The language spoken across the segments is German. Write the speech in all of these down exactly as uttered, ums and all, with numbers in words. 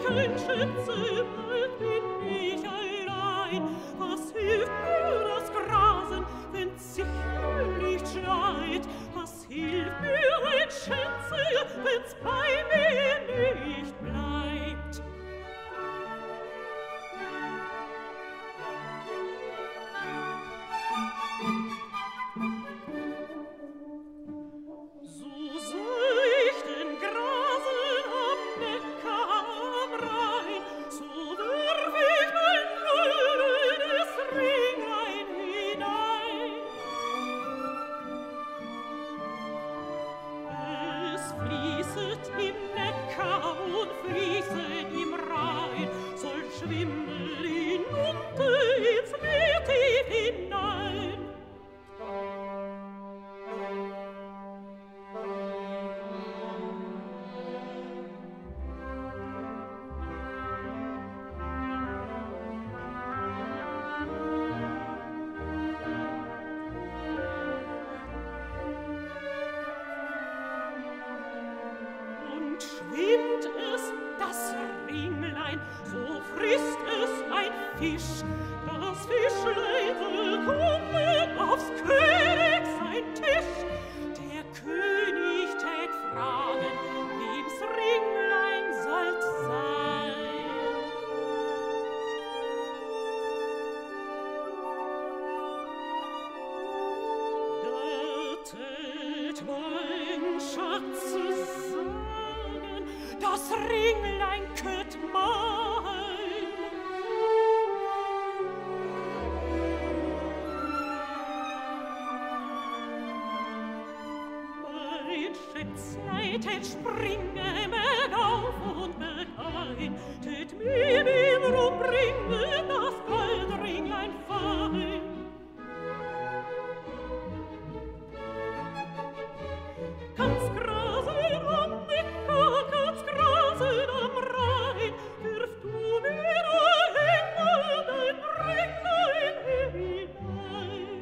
kein Schütze, bald bin ich allein. Was hilft mir das Grasen, wenn's sicher nicht schneit? Was hilft mir ein Schütze, wenn's bei mir nicht bleibt? So seichten Grasen am Neckar am Rhein, so wirf ich mein goldenes Ringlein hinein. Es fließet im Neckar und fließet im Rhein, soll schwimmen hinunter ins Meer tief hinein. Und schwimmt es, das Ringlein, so frisst es ein Fisch. Das Fischlein soll kommen aufs König sein Tisch. Der König tät fragen, wem's Ringlein sollt sein. Da tät mein Schatz sagen, das Ringlein könnt mein. Mein Schätzlein tät springen meg auf und meg ein, tät mir wiederum bringen das Goldringlein fein. Kann's grasen am Neckar, kann's grasen am Rhein, wirf du mir einmal dein Ringlein hinein.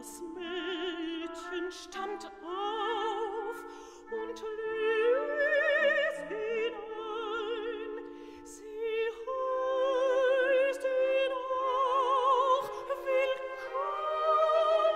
Das Mädchen stand auf und ließ ihn ein. Sie heißt ihn auch willkommen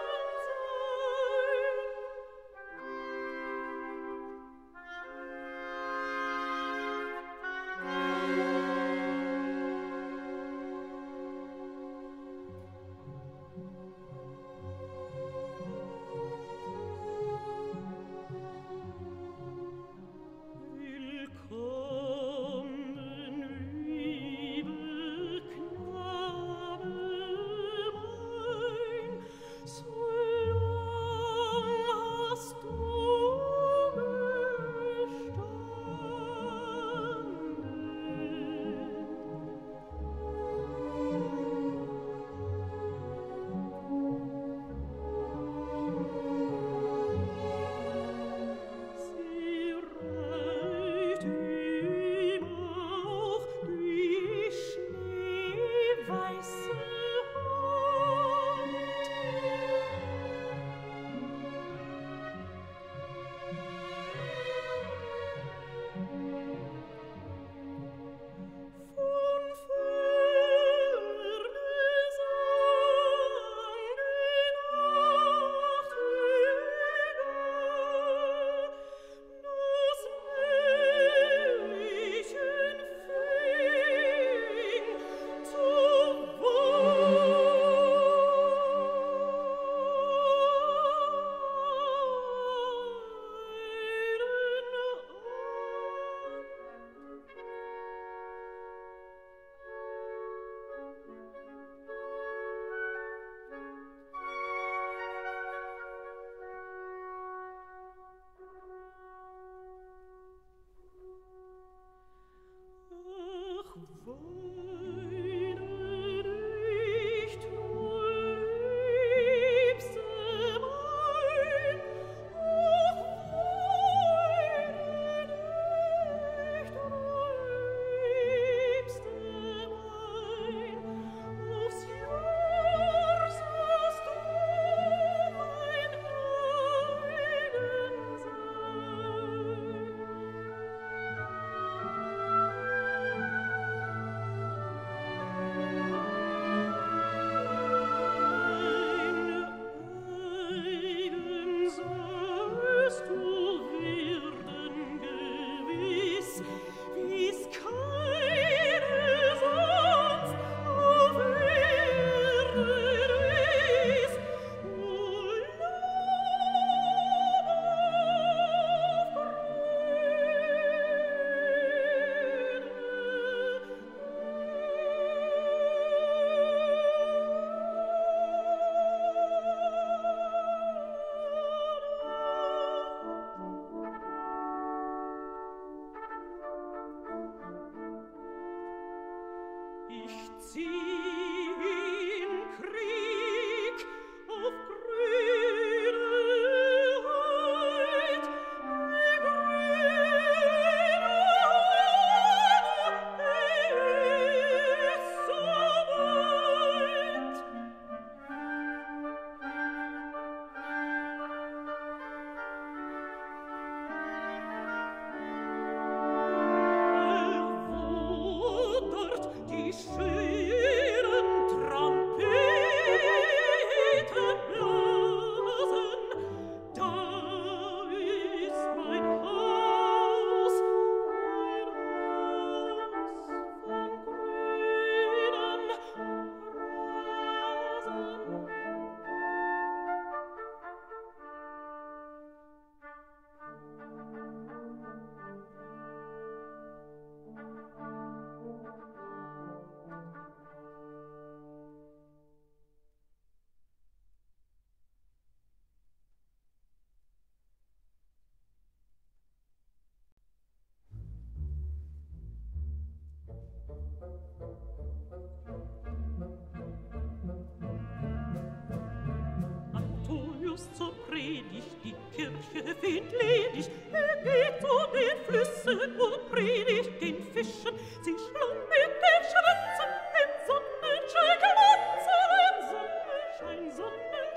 Predigt, die Kirche find ledig, er geht zu den Flüssen und predigt den Fischen, sie schwimmen mit den Schwänzen, im Sonnenschein glanzen, im Sonnenschein, Sonnenschein.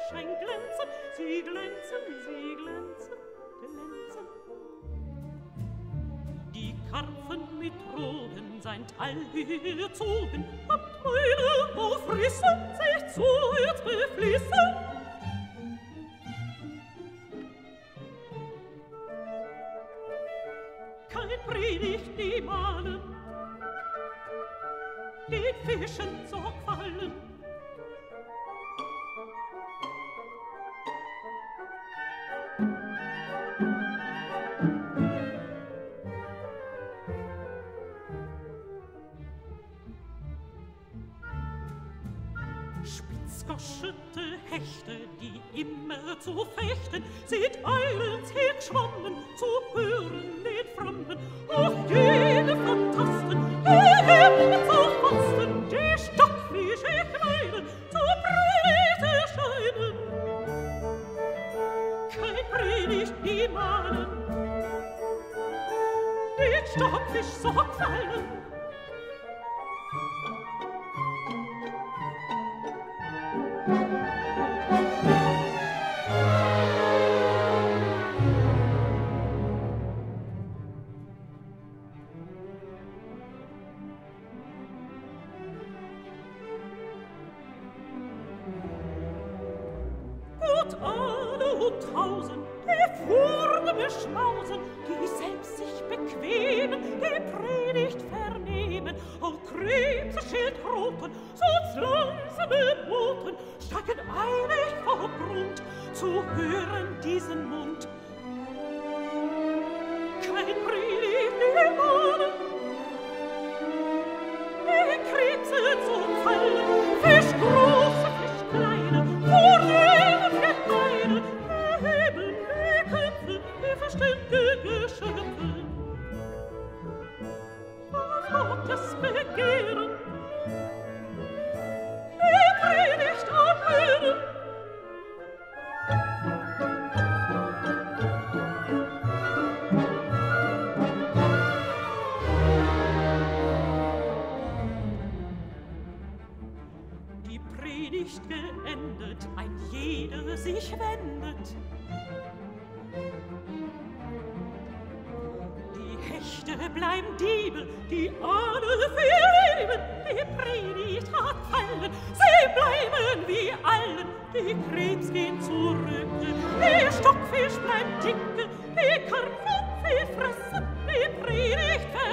Schein glänzen, sie glänzen, sie glänzen, glänzen. Die Karpfen mit Drogen sein Teil gezogen, habt meine Aufrissen sich zu jetzt befließen. Kein Predigt die Malen, den Fischen Sorg fallen. Spitzgoschete Hechte, die immer zu fechten, sind eilends hergeschwommen, zu hören den Frommen, auf jede Phantasten, erhebt zu Fasten, die Stockfische kleinen, zu Predigt erscheinen. Kein Predigt die Mahnen, den Stockfisch Sorg fallen. Gut alle und tausend, die vornehme Schmausen, die selbst sich bequemen, die Predigt vernehmen, auch Krebse, Schildkröten, sonst langsame Boten, steigen eilig vor Grund, zu hören diesen Mund. Kein Predigt die Mahnen, die Krebse zum Fallen, Fisch große, Fisch kleine, vornehmen für eine, erheben die Köpfe, die verständige Geschöpfe. Auf Gottes Begehren, die Predigt anhören. Die Predigt geendet, ein jeder sich wendet. Die Hechte bleiben Diebe, die Ahne verleben, die Predigt hat fallen, sie bleiben wie allen, die Krebs gehen zurück, der Stockfisch bleibt dicke, die Karpfen viel fressen, die Predigt verleben.